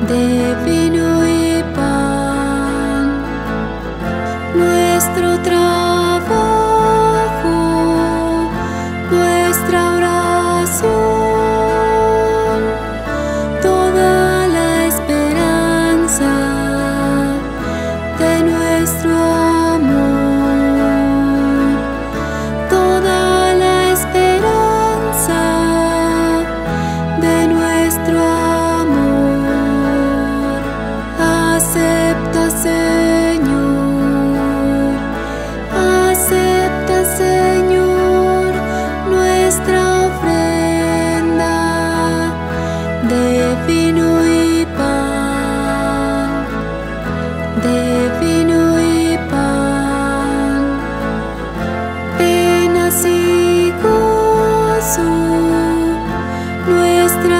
de vino y pan. Nuestro trabajo, nuestra oración, toda la esperanza de nuestro amor, toda la esperanza de nuestro amor. Acepta, Señor, acepta, Señor, nuestra ofrenda de vino y pan, de vino y pan, penas y gozo, nuestra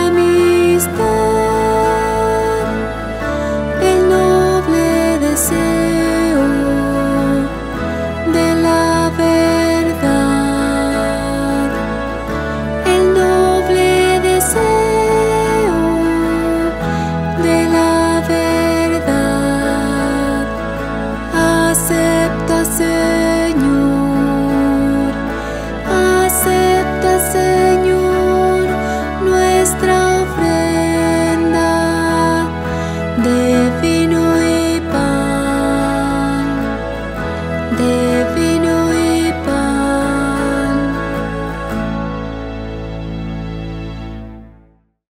amistad, el noble deseo de la verdad, el noble deseo de la verdad. Acepta, Señor, acepta, Señor, nuestra ofrenda de vino y pan, de